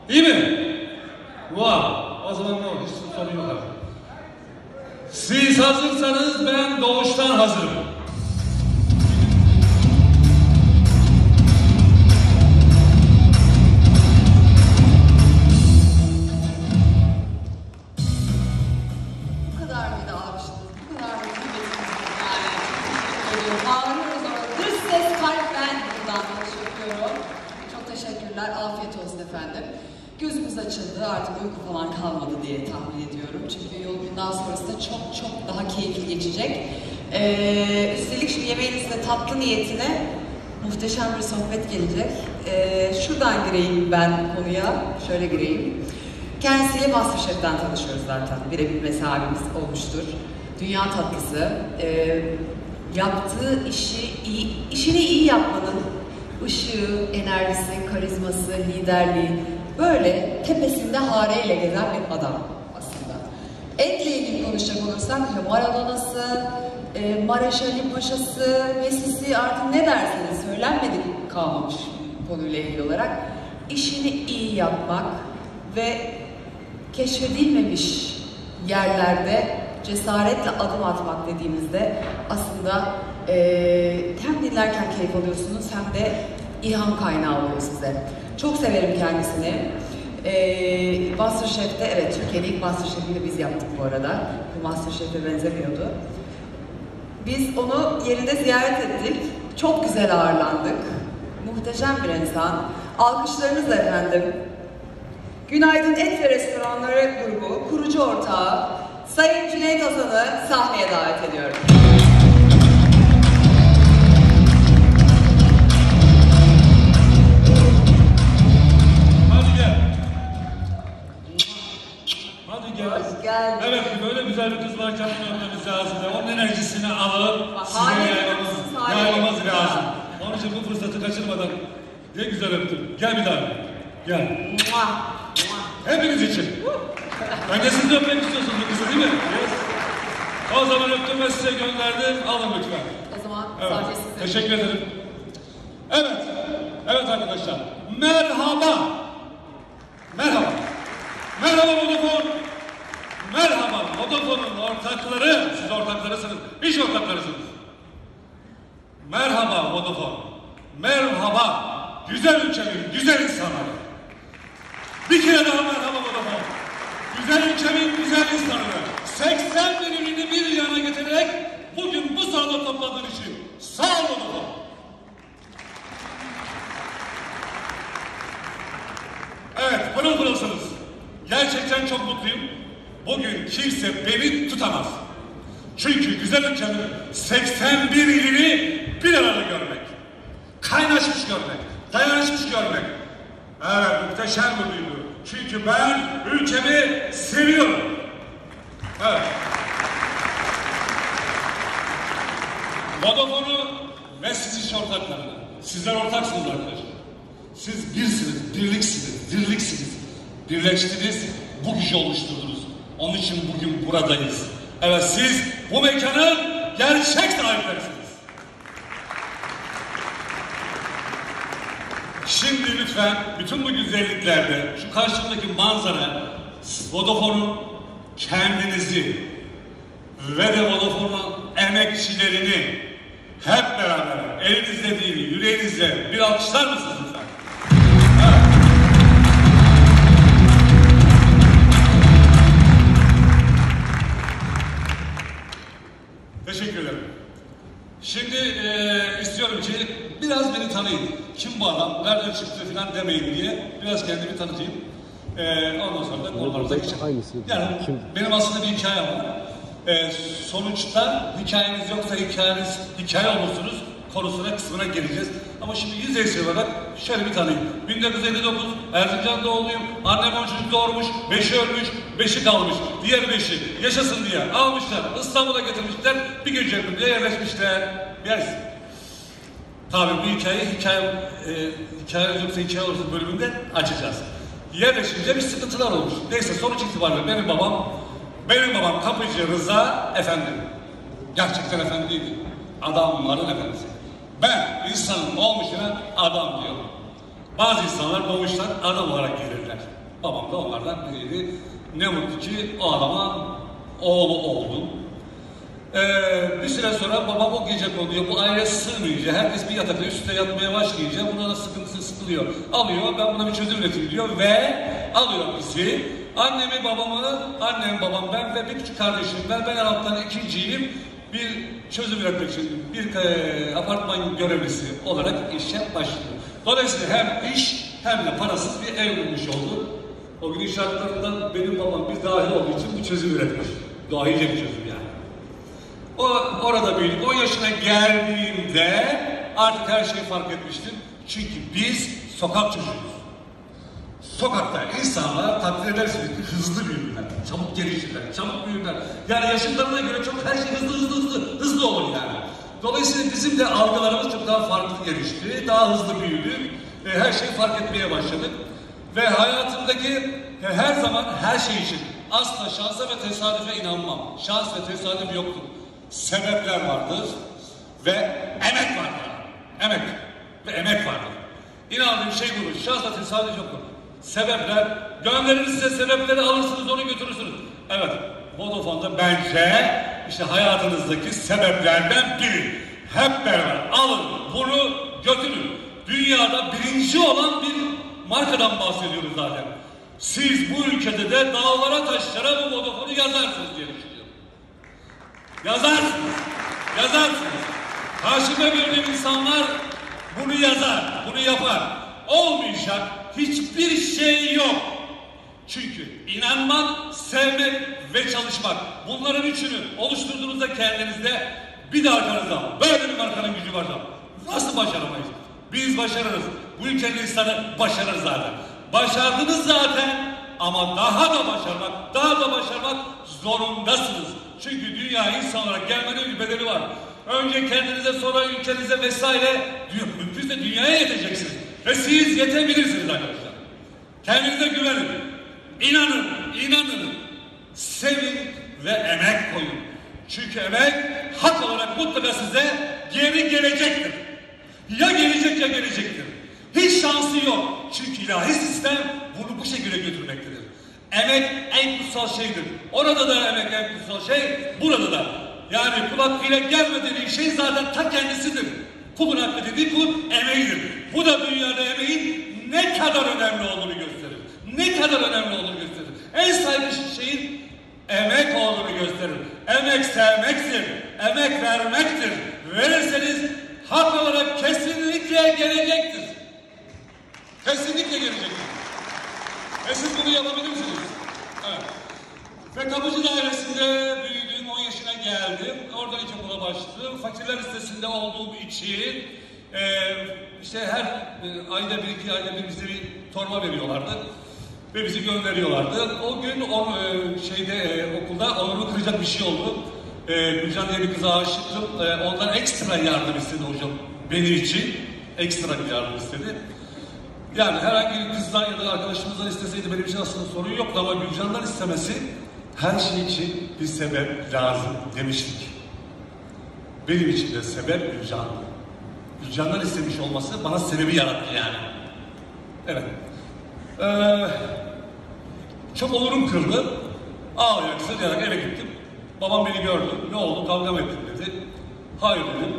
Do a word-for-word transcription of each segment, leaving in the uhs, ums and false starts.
İyi mi? Wow. O zaman ne olur? Hiç sorun yok abi. Siz hazırsanız ben doğuştan hazırım. Bu kadar mıydı alkışınız? Bu kadar mıydı? Yani bağırıyoruz ama dış ses kalp ben buradan konuşuyorum. Çok teşekkürler. Afiyet olsun efendim. Gözümüz açıldı, artık uyku falan kalmadı diye tahmin ediyorum. Çünkü yol bundan sonrası da çok çok daha keyifli geçecek. Ee, üstelik şimdi yemeğinizin de tatlı niyetine muhteşem bir sohbet gelecek. Ee, şuradan gireyim ben konuya, şöyle gireyim. Kendisiyle MasterChef'ten tanışıyoruz zaten. Birebir mesabemiz olmuştur. Dünya tatlısı. Ee, yaptığı işi iyi, işini iyi yapmanın ışığı, enerjisi, karizması, liderliği böyle tepesinde hareyle gezen bir adam aslında. Etle ilgili konuşacak olursak Maradona'sı, e, Maraş Ali Paşa'sı, Messi'si artık ne derseniz söylenmedik kalmamış konuyla ilgili olarak. İşini iyi yapmak ve keşfedilmemiş yerlerde cesaretle adım atmak dediğimizde aslında e, hem dinlerken keyif alıyorsunuz hem de ilham kaynağı oluyor size. Çok severim kendisini. Ee, MasterChef'te, evet Türkiye'nin ilk MasterChef'ini de biz yaptık bu arada. Bu MasterChef'e benzemiyordu. Biz onu yerinde ziyaret ettik. Çok güzel ağırlandık. Muhteşem bir insan. Alkışlarınızla efendim. Günaydın Et ve Restoranları grubu kurucu ortağı Sayın Cüneyt Ozan'ı sahneye davet ediyorum. Hoş geldin. Evet, böyle güzel bir kız varken bunu öpmemiz lazım. Onun enerjisini alıp size yaymamız, yaymamız lazım. Onun için bu fırsatı kaçırmadan ne güzel öptüm. Gel bir daha. Gel. Hepiniz için. Bence siz de öpmek istiyorsunuz bu kızı değil mi? Yes. O zaman öptüm ve size gönderdim. Alın lütfen. O zaman evet. sadece size. Teşekkür ederim. Evet. Evet arkadaşlar. Merhaba. Merhaba. Merhaba Vodafone. Merhaba Vodafone'un ortakları. Siz ortaklarısınız. İş ortaklarısınız. Merhaba Vodafone. Merhaba. Güzel ülkemin güzel insanları. Bir kere daha merhaba Vodafone. Güzel ülkemin güzel insanları. seksen bin ürünü bir yana getirerek bugün bu salonda topladığın için sağ ol Vodafone. Evet, pırıl pırılsınız. Gerçekten çok mutluyum. Bugün kimse beni tutamaz. Çünkü güzel ülkemin seksen bir ilini bir arada görmek, kaynaşmış görmek, dayanışmış görmek. Evet, muhteşem bir duygu. Çünkü ben ülkemi seviyorum. Evet. Vodafone'u ve siz iş ortaklarına. Sizler ortaksınız arkadaşlar. Siz birsiniz, birliksiniz, dirliksiniz. Birleştiniz, bu gücü oluşturdunuz. Onun için bugün buradayız. Evet, siz bu mekanın gerçek sahiplerisiniz. Şimdi lütfen bütün bu güzelliklerde şu karşımdaki manzara Vodafone'un kendinizi ve de Vodafone'un emekçilerini hep beraber elinizle değil yüreğinizle bir alkışlar mısınız lütfen? Evet. Teşekkür ederim. Şimdi e, istiyorum ki biraz beni tanıyın. Kim bu adam, nereden çıktı falan demeyin diye biraz kendimi tanıtayım. E, ondan sonra da konularımıza geçelim. Yani Kim? Benim aslında bir hikayem var. E, sonuçta hikayeniz yoksa hikayeniz hikaye olursunuz konusuna kısmına geleceğiz. Ama şimdi yüzeysel olarak şöyle bir tanıyayım. bin dokuz yüz elli dokuz Erzincan doğumluyum. Annem on çocuk doğurmuş, beşi ölmüş, beşi kalmış. Diğer beşi yaşasın diye almışlar. İstanbul'a getirmişler. Bir gece yakın diye yerleşmişler. Yes. Tabii bu hikayeyi hikaye, e, hikayeniz yoksa hikaye olursa bölümünde açacağız. Yerleşince bir sıkıntılar olmuş. Neyse sonuç itibariyle benim babam, benim babam Kapıcı Rıza Efendi. Gerçekten efendi değil. Adamların efendisi. Ben insanın olmuşuna adam diyorum. Bazı insanlar doğmuşlar adam olarak gelirler. Babam da onlardan biriydi. Ne mutlu ki o adama oğlu oldum. Ee, bir süre sonra babam o gece konuyor, bu aile sığmayınca, herkes bir yatakta üstte yatmaya başlayınca buna da sıkıntısı sıkılıyor. Alıyor, ben buna bir çözüm üreteyim diyor ve alıyor bizi. Annemi, babamı, annem, babam, ben ve bir küçük kardeşim var. Ben alttan ikinciyim. Bir çözüm üretmek için bir e, apartman görevlisi olarak işe başlıyor. Dolayısıyla hem iş hem de parasız bir ev bulmuş oldu. O gün şartlarından benim babam biz dahil olduğu için bu çözüm üretmiş. Dahice bir çözüm yani. O, orada büyüdük. on yaşına geldiğimde artık her şeyi fark etmiştim. Çünkü biz sokak çocuğuyuz. Sokakta insanlar takdir edersiniz ki hızlı büyürler, çabuk gelişirler, çabuk büyürler. Yani yaşıtlarına göre çok her şey hızlı hızlı hızlı hızlı olur yani. Dolayısıyla bizim de algılarımız çok daha farklı gelişti. Daha hızlı büyüdük. E, her şeyi fark etmeye başladık. Ve hayatımdaki e, her zaman her şey için asla şansa ve tesadüfe inanmam. Şans ve tesadüf yoktur. Sebepler vardır ve emek vardır. Emek ve emek vardır. İnandığım şey budur. Şans ve tesadüf yoktur. Sebepler, göndeririz size sebepleri alırsınız, onu götürürsünüz. Evet, Vodafone'da bence işte hayatınızdaki sebeplerden biri. Hep beraber alın, bunu götürün. Dünyada birinci olan bir markadan bahsediyoruz zaten. Siz bu ülkede de dağlara taşlara bu Vodafone'u yazarsınız diye düşünüyorum. Yazarsınız, yazarsınız. Karşıma gördüğüm insanlar bunu yazar, bunu yapar. Olmayacak hiçbir şey yok. Çünkü inanmak, sevmek ve çalışmak. Bunların üçünü oluşturduğunuzda kendinizde bir de arkanızda böyle bir markanın gücü var da nasıl başaramayız? Biz başarırız. Bu ülkenin insanı başarır zaten. Başardınız zaten ama daha da başarmak, daha da başarmak zorundasınız. Çünkü dünya insan olarak gelmenin bir bedeli var. Önce kendinize, sonra ülkenize vesaire, mümkünse dünyaya yeteceksiniz. Ve siz yetebilirsiniz arkadaşlar. Kendinize güvenin. İnanın, inanın. Sevin ve emek koyun. Çünkü emek hak olarak mutlaka size geri gelecektir. Ya gelecek ya gelecektir. Hiç şansı yok. Çünkü ilahi sistem bunu bu şekilde götürmektedir. Emek en kutsal şeydir. Orada da emek en kutsal şey, burada da. Yani kul hakkıyla gelme dediği şey zaten ta kendisidir. Kulun hakkı dediği kulun emeğidir. Bu da dünyada emeğin ne kadar önemli olduğunu gösterir. Ne kadar önemli olduğunu gösterir. En saygı şeyin emek olduğunu gösterir. Emek sevmektir. Emek vermektir. Verirseniz hak olarak kesinlikle gelecektir. Kesinlikle gelecektir. Ve siz bunu yapabilirsiniz. Evet. Ve Kapıcı Dairesi'nde büyüdüm, on yaşına geldim. Oradan ilkokula başladım. Fakirler listesinde olduğum için e, işte her e, ayda bir iki ayda bir bize bir torba veriyorlardı. Ve bizi gönderiyorlardı. O gün o e, şeyde e, okulda onurumu kıracak bir şey oldu. E, Gülcan diye bir kıza aşıktım. E, ondan ekstra yardım istedi hocam. Benim için ekstra bir yardım istedi. Yani herhangi bir kızdan ya da arkadaşımızdan isteseydi benim için aslında sorun yoktu ama Gülcan'dan istemesi her şey için bir sebep lazım demiştik. Benim için de sebep Gülcan'dı. Gülcan'dan istemiş olması bana sebebi yarattı yani. Evet. Ee, çok onurum kırıldı. Ağlayarak, sızlayarak eve gittim. Babam beni gördü. Ne oldu? Kavga mı ettin dedi. Hayır dedim.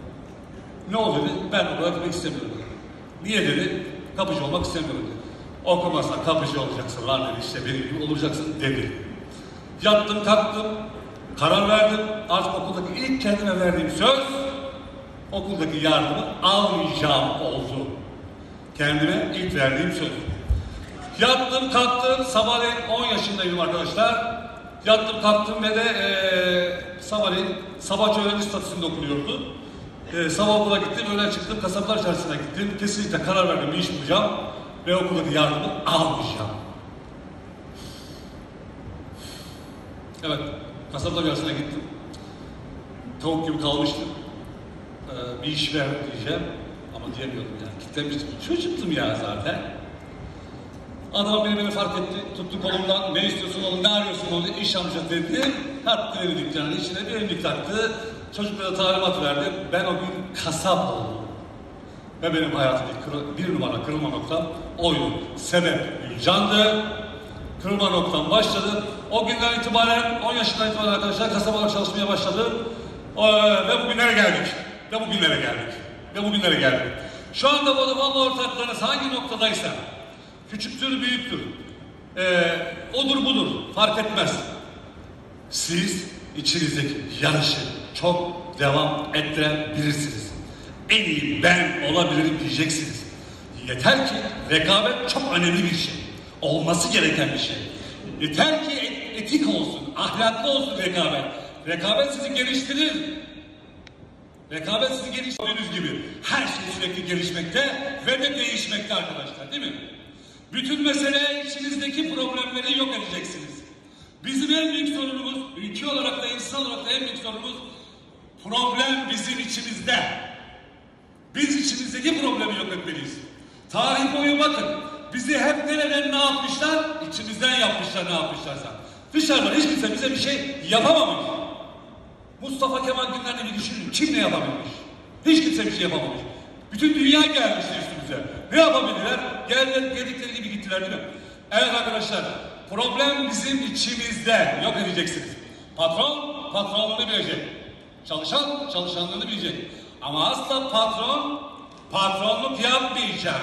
Ne oldu dedi. Ben okula gitmek istemiyorum dedi. Niye dedi. Kapıcı olmak istemiyorum dedi. Okumazsan kapıcı olacaksın lan dedi. İşte benim gibi olacaksın dedi. Yattım kalktım. Karar verdim. Artık okuldaki ilk kendime verdiğim söz okuldaki yardımı almayacağım oldu. Kendime ilk verdiğim söz. Yattım kalktım. Sabahleyin on yaşındaydım arkadaşlar. Yattım kalktım ve de ee, sabahleyin sabahçı öğrenci statüsünde okuluyordu. E, sabah okula gittim, öğlen çıktım, Kasaplar Çarşısı'na gittim. Kesinlikle karar verdim, bir iş bulacağım ve okuldaki yardımı almayacağım. Evet, Kasaplar Çarşısı'na gittim. Tavuk gibi kalmıştım. Ee, bir iş ver diyeceğim ama diyemiyordum yani. Kitlemiştim. Çocuktum ya zaten. Adam beni beni fark etti. Tuttu kolumdan. Ne istiyorsun oğlum, ne arıyorsun oğlum? İş amca dedi. Taktı beni dükkanın içine. Bir evlilik taktı. Çocuklara talimat verdim. Ben o gün kasap oldum. Ve benim hayatımdaki bir numara kırılma noktam oydu. Sebep Gülcan'dı. Kırılma noktadan başladı. O günden itibaren, on yaşından itibaren arkadaşlar kasabalar çalışmaya başladı. Ee, ve bugünlere geldik. Ve bugünlere geldik. Ve bugünlere geldik. Şu anda Vodafone'la ortaklarınız hangi noktadaysa, küçüktür, büyüktür, ee, odur budur, fark etmez. Siz içinizdeki yarışı çok devam ettirebilirsiniz. En iyi ben olabilirim diyeceksiniz. Yeter ki rekabet çok önemli bir şey. Olması gereken bir şey. Yeter ki etik olsun, ahlaklı olsun rekabet. Rekabet sizi geliştirir. Rekabet sizi geliştirdiğiniz gibi her şey sürekli gelişmekte ve de değişmekte arkadaşlar, değil mi? Bütün mesele içinizdeki problemleri yok edeceksiniz. Bizim en büyük sorunumuz, ülke olarak da insan olarak da en büyük sorunumuz, problem bizim içimizde. Biz içimizdeki problemi yok etmeliyiz. Tarih boyu bakın, bizi hep nereden ne yapmışlar? İçimizden yapmışlar ne yapmışlarsa. Dışarıdan hiç kimse bize bir şey yapamamış. Mustafa Kemal günlerini bir düşünün, kim ne yapabilmiş? Hiç kimse bir şey yapamamış. Bütün dünya gelmişti üstümüze. Ne yapabildiler? Geldiler, geldikleri gibi gittiler, değil mi? Evet arkadaşlar, problem bizim içimizde. Yok edeceksiniz. Patron, patronluğunu bilecek. Çalışan, çalışanlığını bilecek. Ama asla patron, patronluk yapmayacak.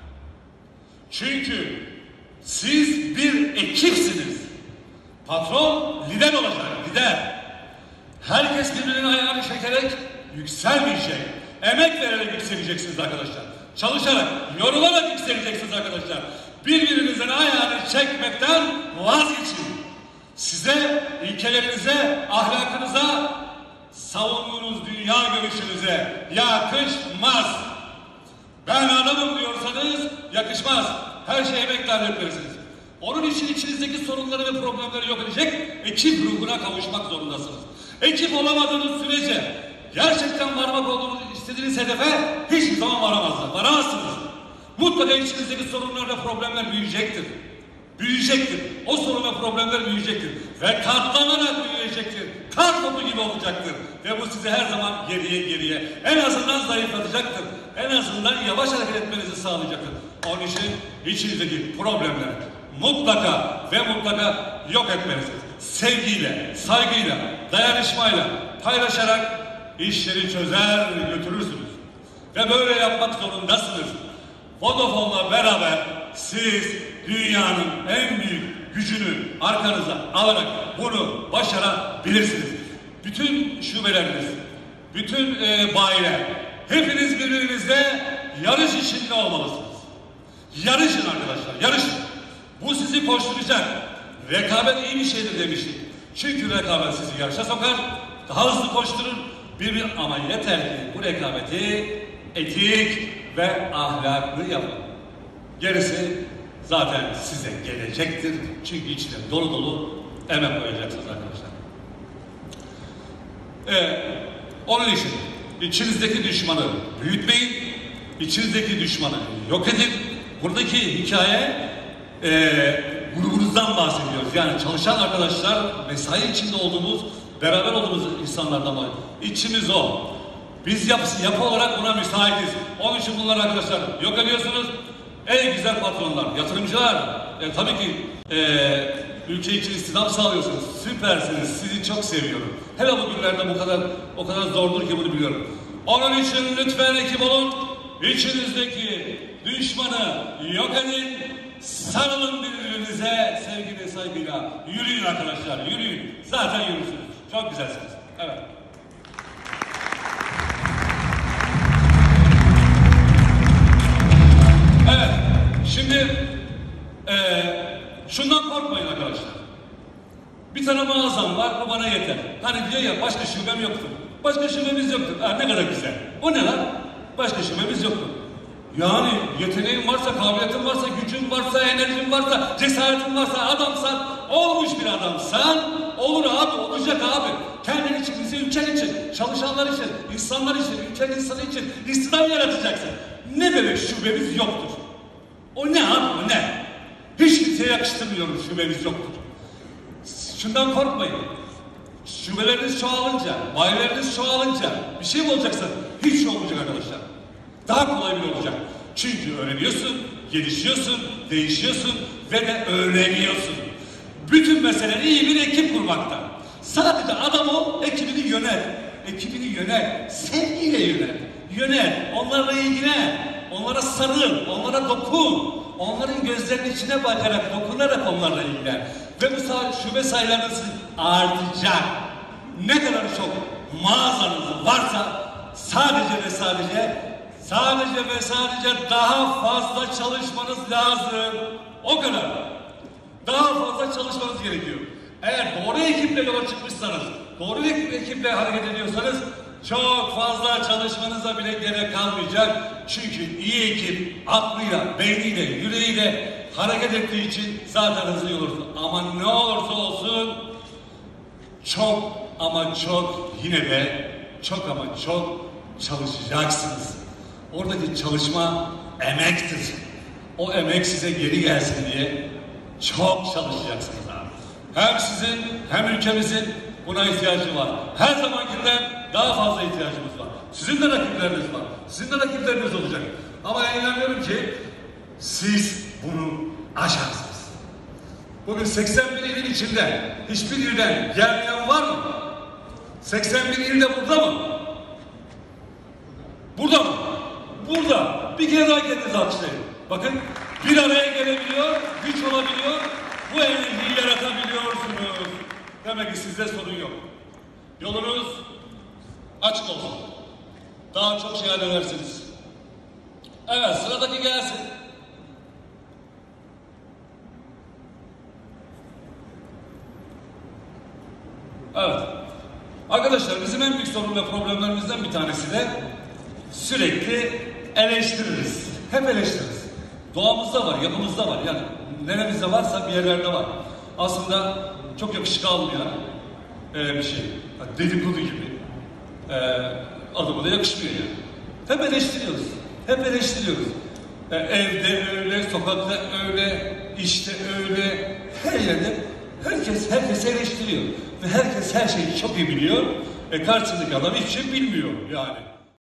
Çünkü siz bir ekipsiniz. Patron lider olacak, lider. Herkes birbirinin ayağını çekerek yükselmeyecek. Emek vererek yükseleceksiniz arkadaşlar. Çalışarak, yorularak yükseleceksiniz arkadaşlar. Birbirinizin ayağını çekmekten vazgeçin. Size, ilkelerinize, ahlakınıza, savunduğunuz dünya görüşünüze yakışmaz. Ben adamım diyorsanız yakışmaz. Her şeye emekle halletmelisiniz. Onun için içinizdeki sorunları ve problemleri yok edecek ekip ruhuna kavuşmak zorundasınız. Ekip olamadığınız sürece gerçekten varmak olduğunuz istediğiniz hedefe hiçbir zaman varamazsınız. Varamazsınız. Mutlaka içinizdeki sorunlar ve problemler büyüyecektir. Büyüyecektir. O sorun ve problemler büyüyecektir. Ve katlanarak büyüyecektir. Kar topu gibi olacaktır. Ve bu sizi her zaman geriye geriye en azından zayıflatacaktır. En azından yavaş hareket etmenizi sağlayacaktır. Onun için içinizdeki problemleri mutlaka ve mutlaka yok etmelisiniz. Sevgiyle, saygıyla, dayanışmayla, paylaşarak işleri çözer götürürsünüz. Ve böyle yapmak zorundasınız. Vodafone'la beraber siz dünyanın en büyük gücünü arkanıza alarak bunu başarabilirsiniz. Bütün şubeleriniz, bütün e, bayiler, hepiniz birbirinizle yarış içinde olmalısınız. Yarışın arkadaşlar, yarışın. Bu sizi koşturacak. Rekabet iyi bir şeydir demiştik. Çünkü rekabet sizi yarışa sokar, daha hızlı koşturun. Bir, bir ama yeter ki bu rekabeti etik ve ahlaklı yapın. Gerisi zaten size gelecektir. Çünkü içine dolu dolu emek koyacaksınız arkadaşlar. Ee, onun için içinizdeki düşmanı büyütmeyin, içinizdeki düşmanı yok edin. Buradaki hikaye e, grubunuzdan bahsediyoruz. Yani çalışan arkadaşlar, mesai içinde olduğumuz, beraber olduğumuz insanlardan bahsediyoruz. İçimiz o. Biz yapı, yapı olarak buna müsaitiz. Onun için bunları arkadaşlar yok ediyorsunuz. Ey güzel patronlar, yatırımcılar, e, tabii ki e, ülke için istihdam sağlıyorsunuz. Süpersiniz, sizi çok seviyorum. Hele bu günlerde bu kadar o kadar zordur ki bunu biliyorum. Onun için lütfen ekip olun. İçinizdeki düşmanı yok edin. Sarılın birbirinize sevgi ve saygıyla. Yürüyün arkadaşlar, yürüyün. Zaten yürürsünüz. Çok güzelsiniz. Evet. Evet, şimdi e, şundan korkmayın arkadaşlar. Bir tane mağazam var, bu bana yeter. Hani diyor ya, başka şubem yoktur. Başka şubemiz yoktur. Ha, ne kadar güzel. O ne lan? Başka şubemiz yoktur. Yani yeteneğin varsa, kabiliyetin varsa, gücün varsa, enerjin varsa, cesaretin varsa, adamsan, olmuş bir adamsan, olur abi, olacak abi. Kendin için, bizi ülken için, çalışanlar için, insanlar için, ülkenin insanı için istihdam yaratacaksın. Ne demek şubemiz yoktur? O ne abi, o ne? Hiç kimseye yakıştırmıyorum şubemiz yoktur. Şundan korkmayın. Şubeleriniz çoğalınca, bayileriniz çoğalınca bir şey mi olacaksa hiç şey olmayacak arkadaşlar. Daha kolay bir olacak. Çünkü öğreniyorsun, gelişiyorsun, değişiyorsun ve de öğreniyorsun. Bütün mesele iyi bir ekip kurmakta. Sadece adam o, ekibini yönet. Ekibini yönet, sevgiyle yönet. Yönet, onlarla ilgilen, onlara sarıl, onlara dokun. Onların gözlerinin içine bakarak, dokunarak onlarla ilgilen. Ve bu şube sayılarınız artacak. Ne kadar çok mağazanız varsa sadece ve sadece, sadece ve sadece daha fazla çalışmanız lazım. O kadar. Daha fazla çalışmanız gerekiyor. Eğer doğru ekiple yola çıkmışsanız, doğru ekiple hareket ediyorsanız çok fazla çalışmanıza bile gerek kalmayacak. Çünkü iyi ekip aklıyla, beyniyle, yüreğiyle hareket ettiği için zaten hızlı olursun. Ama ne olursa olsun çok ama çok yine de çok ama çok çalışacaksınız. Oradaki çalışma emektir. O emek size geri gelsin diye çok çalışacaksınız abi. Hem sizin hem ülkemizin buna ihtiyacı var. Her zamankinden daha fazla ihtiyacımız var. Sizin de rakipleriniz var. Sizin de rakipleriniz olacak. Ama inanıyorum ki siz bunu aşarsınız. Bugün seksen bir ilin içinde hiçbir ilden gelmeyen var mı? seksen bir il de burada mı? Burada mı? Burada. Bir kere daha kendinizi alkışlayın. Bakın bir araya gelebiliyor, güç olabiliyor. Bu evliliği yaratabiliyorsunuz. Demek ki sizde sorun yok. Yolunuz açık olsun. Daha çok şey edersiniz. Evet, sıradaki gelsin. Evet. Arkadaşlar bizim en büyük sorun ve problemlerimizden bir tanesi de sürekli eleştiririz. Hep eleştiririz. Doğamızda var, yapımızda var. Yani neremizde varsa bir yerlerde var. Aslında çok yakışık almayan e, bir şey. Dedikodu gibi. E, adama da yakışmıyor yani. Hep eleştiriyoruz. Hep eleştiriyoruz. E, evde öyle, sokakta öyle, işte öyle. Her yerde herkes herkesi eleştiriyor. Ve herkes her şeyi çok iyi biliyor. E, karşısındaki adam hiç şey bilmiyor yani.